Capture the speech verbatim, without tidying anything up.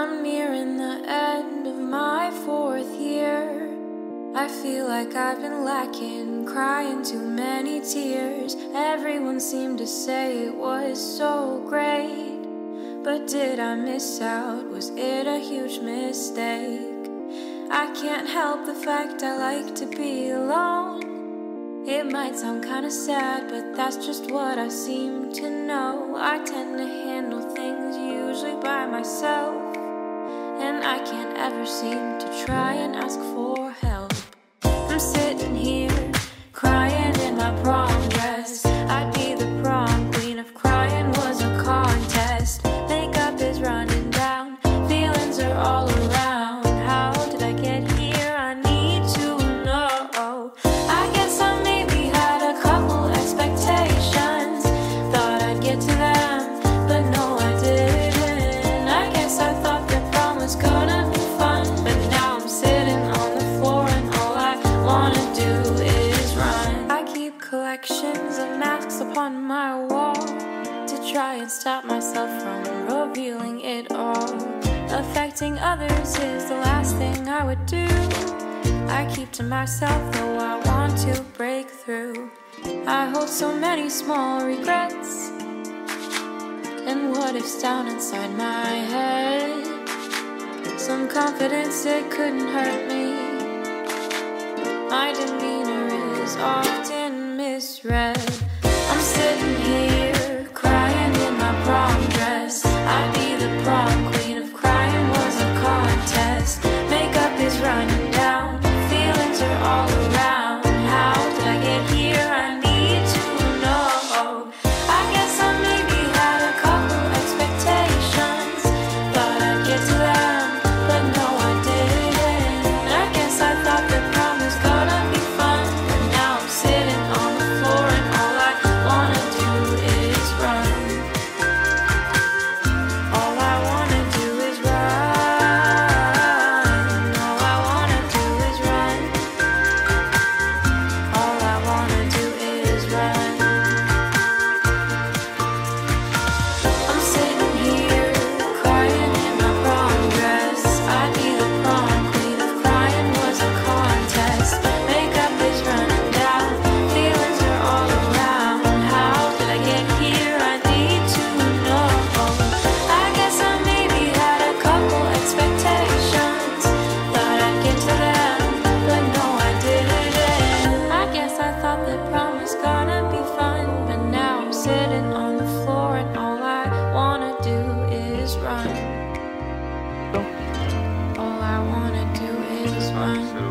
I'm nearing the end of my fourth year. I feel like I've been lacking, crying too many tears. Everyone seemed to say it was so great, but did I miss out? Was it a huge mistake? I can't help the fact I like to be alone. It might sound kinda sad, but that's just what I seem to know. I tend to handle things usually by myself, and I can't ever seem to try and ask for help. I'm sitting here, crying in my prom dress. I'd be the prom queen if crying was a contest. Makeup is running down, feelings are all around. How did I get here? I need to know. I guess I maybe had a couple expectations, thought I'd get to them, but no I didn't. I guess I thought the prom was gonna be fun, but now I'm sitting on the floor and all I wanna do is run. I keep collections of masks upon my wall to try and stop myself from revealing it all. Affecting others is the last thing I would do. I keep to myself though I want to break through. I hold so many small regrets and what ifs down inside my head. Some confidence, it couldn't hurt me. My demeanor is often misread. I'm sitting here, crying in my prom dress. I'd be the prom queen if crying was a contest. Makeup is running down, feelings are all around. How did I get here? I need to know. I guess I maybe had a couple expectations, thought I'd get to them, but no I didn't. I guess I thought the prom was gonna be fun, but now I'm sitting on the floor and all I wanna do is run. All I wanna do is run. All I wanna do is run. All I wanna do is run. I'm sitting here, crying in my prom dress. I'd be the prom queen if crying was a contest. Makeup is running down, feelings are all around. How did I get here? I need to know. I guess I maybe had a couple expectations, thought I'd get to them, but no I didn't. I guess I thought the prom was gonna be fun, but now I'm sitting on the floor and all I wanna do is run. All I wanna do is run.